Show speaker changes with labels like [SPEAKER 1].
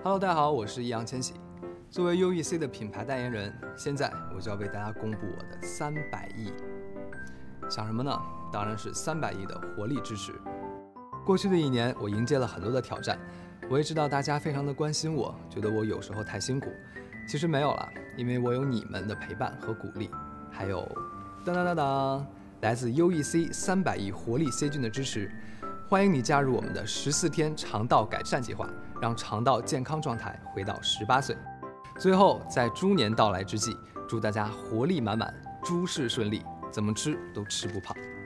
[SPEAKER 1] Hello， 大家好，我是易烊千玺。作为 UEC 的品牌代言人，现在我就要为大家公布我的300亿。想什么呢？当然是300亿的活力支持。过去的1年，我迎接了很多的挑战，我也知道大家非常的关心我，觉得我有时候太辛苦。其实没有了，因为我有你们的陪伴和鼓励，还有当当当当，来自 UEC 300亿活力 C 菌的支持。欢迎你加入我们的14天肠道改善计划，让肠道健康状态回到18岁。最后，在猪年到来之际，祝大家活力满满，诸事顺利，怎么吃都吃不胖。